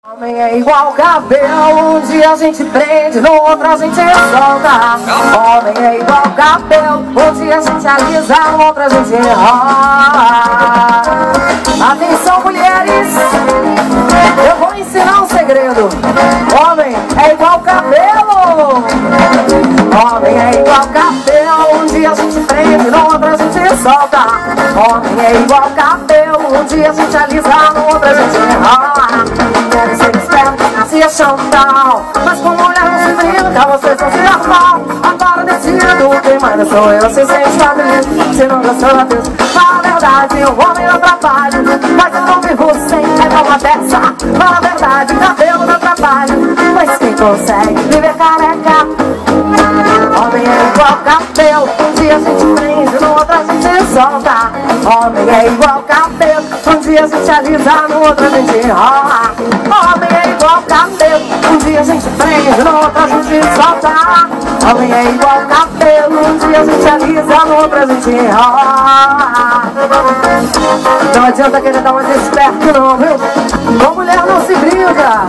Homem é igual cabelo, um dia a gente prende, no outro a gente solta. Homem é igual cabelo, um dia a gente alisa, no outro a gente enrola. Atenção, mulheres, eu vou ensinar um segredo. Homem é igual cabelo. Homem é igual cabelo, um dia a gente prende, no outro a gente solta. Homem é igual cabelo, um dia a gente alisa, no outro a gente enrola. Quero ser esperto, se acham tal, mas com mulher não se brinca, vocês vão se armar. Agora decido, quem manda sou eu, se sente feliz, se não gostou da Deus. Fala a verdade, o homem não atrapalha, mas eu não vivo sem uma dessa. Fala a verdade, cabelo não atrapalha, mas quem consegue viver careca. Homem é igual cabelo, um dia a gente prende, no outro a gente solta. Homem é igual cabelo, um dia a gente alisa, no outro a gente enrola. Homem é igual cabelo, um dia a gente prende, no outro a gente solta. Homem é igual cabelo, um dia a gente alisa, no outro a gente enrola. Não adianta querer dar uma de esperto não, viu? Com mulher não se brinca.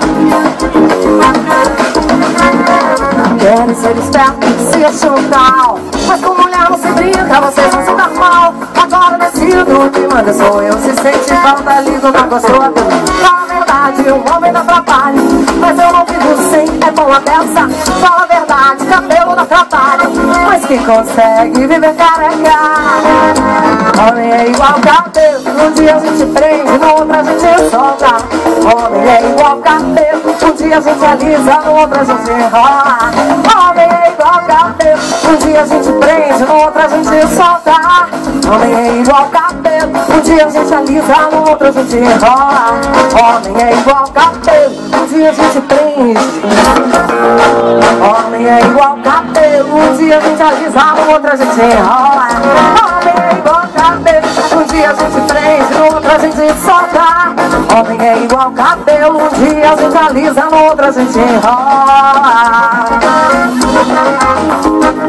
Querem ser esperto, se acham tal, mas com mulher não se brinca, vocês vão se dar mal. Agora decido, quem manda sou eu, se sente falta, ligo na gostosa. Fala a verdade, o homem não atrapalha, mas eu não vivo sem, é bom a peça. Fala a verdade, cabelo não atrapalha, mas quem consegue viver careca. Homem é igual cabelo, um dia a gente prende, no outro a gente solta. Homem é igual cabelo, um dia a gente alisa, no outro a gente enrola. Homem é igual cabelo, um dia a gente prende, no outro a gente solta. Homem é igual cabelo, um dia a gente alisa, no outro a gente enrola. Homem é igual cabelo, um dia a gente prende. Homem é igual cabelo, um dia a gente alisa, no outro a gente enrola. Homem é igual cabelo, um dia a gente prende, no outro a gente solta. Homem é igual cabelo, um dia a gente alisa, no outro a gente enrola.